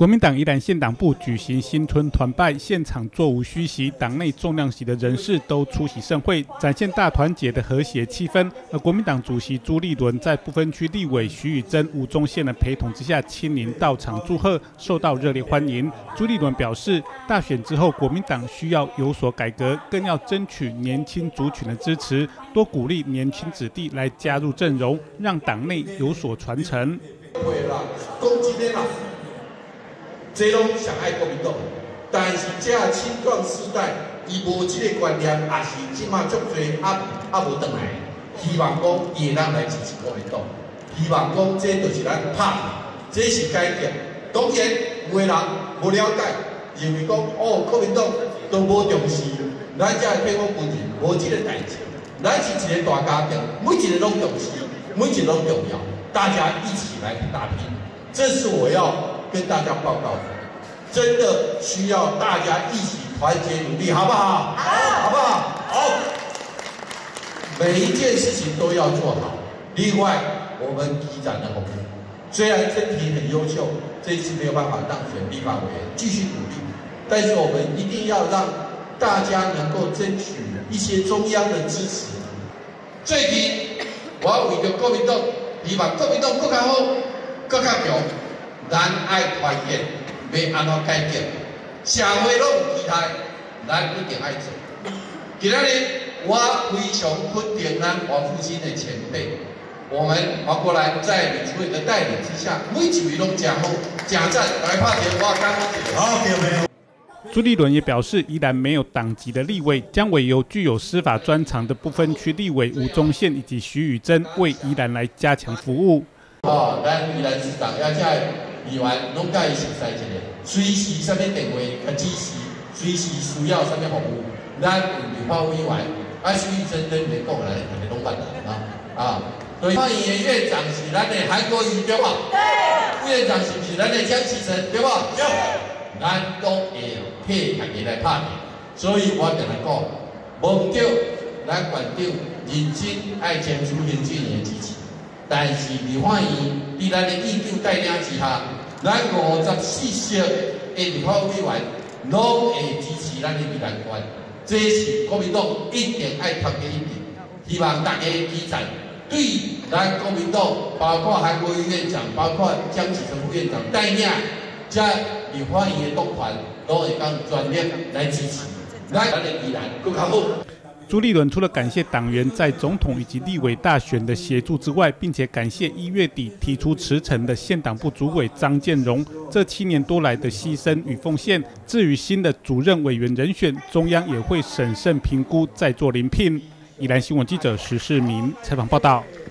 国民党宜兰县党部举行新春团拜，现场座无虚席，党内重量级的人士都出席盛会，展现大团结的和谐气氛。而国民党主席朱立伦在不分区立委徐宇珍、吴宗宪的陪同之下亲临到场祝贺，受到热烈欢迎。朱立伦表示，大选之后，国民党需要有所改革，更要争取年轻族群的支持，多鼓励年轻子弟来加入阵容，让党内有所传承。 这拢上爱国民党，但是这青壮世代，伊无这个观念，也是即马足多无转来。希望讲伊会当来支持国民党，希望讲这就是咱拍，这是改革。当然，有的人无了解，认为讲国民党都无重视，咱这配合军人无这个代志。咱是一个大家庭，每一个拢重视，每一个拢重要，大家一起来打拼。这是我要跟大家报告的，真的需要大家一起团结努力，好不好？好，好不好？好。每一件事情都要做好。另外，我们提展的红木，虽然身体很优秀，这一次没有办法当选立法委员，继续努力，但是我们一定要让大家能够争取一些中央的支持。最近，我为着国民党，希望国民党更加好，更加强。咱爱团结，要安怎改革？社会拢有期待，咱一定爱做。今仔日我非常肯定咱王复兴的前辈，我们黄国兰在李主委的带领之下，每一位拢讲好，讲赞来拍电话干好，没有。 朱立伦也表示，宜兰没有党籍的立委，将委由具有司法专长的不分区立委吴宗宪以及徐宇珍为宜兰来加强服务。 咱宜兰市长也在。议员拢甲伊熟悉一个，随时啥物电话甲指示，随时需要啥物服务，咱有立法委员徐宇珍跟美国来大家拢捌啦所以欢迎的院长是咱的韩国瑜对吧？对。副院长是不是咱的江启臣对吧？对。咱都会配大家来拍拼，所以我跟他讲，无着咱县长认真爱争取行政院的支持。但是立法院伫咱的议长带领之下，咱54席的立法委员拢会支持咱的宜兰县，这是国民党一定爱团结一致。希望大家基层对咱国民党，包括韩国瑜院长，包括江启臣副院长带领，这立法院的党团都会讲全力来支持，咱的宜兰更较好。 朱立伦除了感谢党员在总统以及立委大选的协助之外，并且感谢1月底提出辞呈的县党部主委张建荣这7年多来的牺牲与奉献。至于新的主任委员人选，中央也会审慎评估再做遴聘。宜兰新闻记者石世明采访报道。